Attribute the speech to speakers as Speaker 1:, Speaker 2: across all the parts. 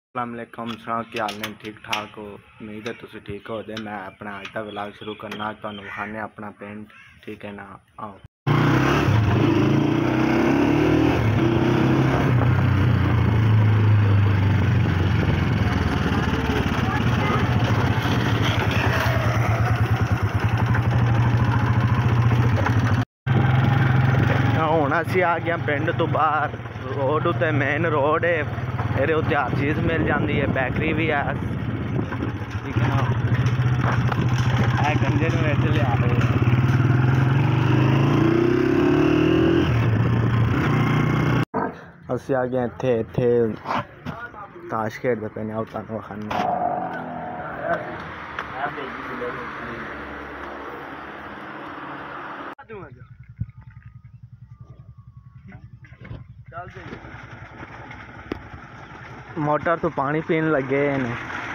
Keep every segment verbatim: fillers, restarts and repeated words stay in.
Speaker 1: अस्सलामुअलैकुम सलाम की हाल ने ठीक ठाक हो। उम्मीद है तुम ठीक हो दे। मैं अपना अज का व्लॉग शुरू करना तुहानू विखाने अपना पिंड, ठीक है ना। आओ हुण असी आ गए पिंड तो बाहर। रोड उत्ते मेन रोड है, मेरे उत्ते हर चीज़ मिल जाती है, बेकरी भी है, ठीक है ना। है गंजे में लिया असी आ गए इत्थे इत्थे ताश खेडदे पे ने। तुहानू विखाने मोटर तो पानी पीने लगे ने।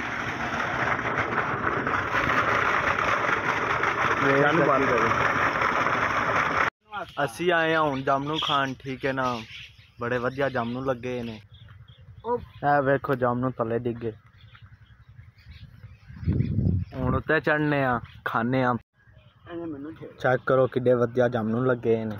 Speaker 1: असी आए हैं हुण जामनू खान, ठीक है ना। बड़े वधिया जामनू लगे ने। ए वेखो जामनू थले डिगे। हुण उत्ते चढ़ने आ, खाने आ। चेक करो किड्डे वधिया जामनू लगे ने।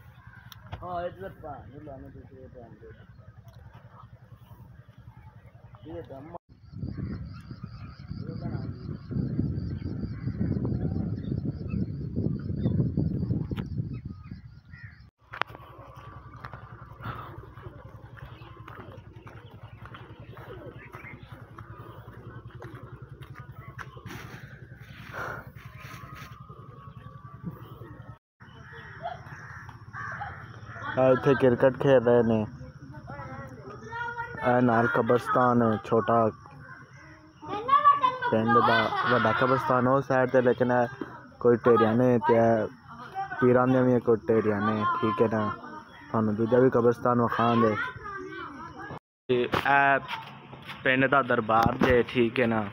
Speaker 1: इत्थे क्रिकेट खेल रहे ने। नाल कब्रस्तान है छोटा पिंड दा, वड्डा कब्रस्तान उस साइड ते, लेकिन कोई ढेरिया ने ते पीरां दियां भी कोई ढेरिया ने, ठीक है ना। तुहानू दूजा भी कब्रस्तान विखान दे। ए पिंड दा दरबार जे, ठीक है ना।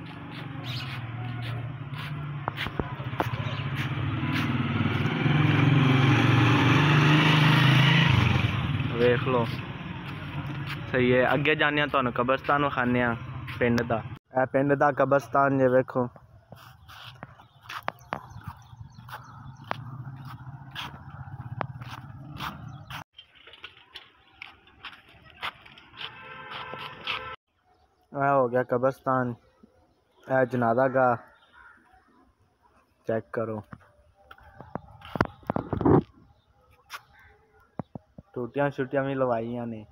Speaker 1: वेख लो सही है। अगे जाने तुहानू कब्रस्तान विखाने पिंड दा। ए पिंड दा कब्रस्तान जे वेखो। ए हो गया कब्रस्तान। ए जनाजा का चेक करो। टूटियां छुटियां भी लवाइया ने,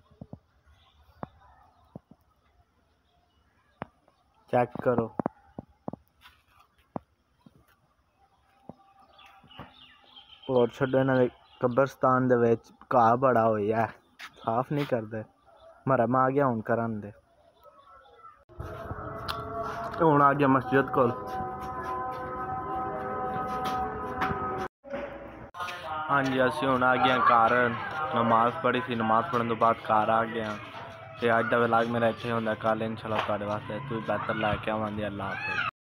Speaker 1: चेक करो। और छड्डो इन्हां दे कब्रस्तान दे विच घाह बड़ा होया, साफ नहीं करदे। मरम आ गया हुण करन दे। हुण आ गया मस्जिद कोल। हाँ जी असी हुण आ गए घर। नमाज पढ़ी थी, नमाज पढ़ने तो बाद घर आ गया। तो अज का व्लॉग मेरा इत्थे होंदा। कल इंशाल्लाह तुहाडे वास्ते तू बेहतर लैके आवांगे। अल्लाह हाफिज़।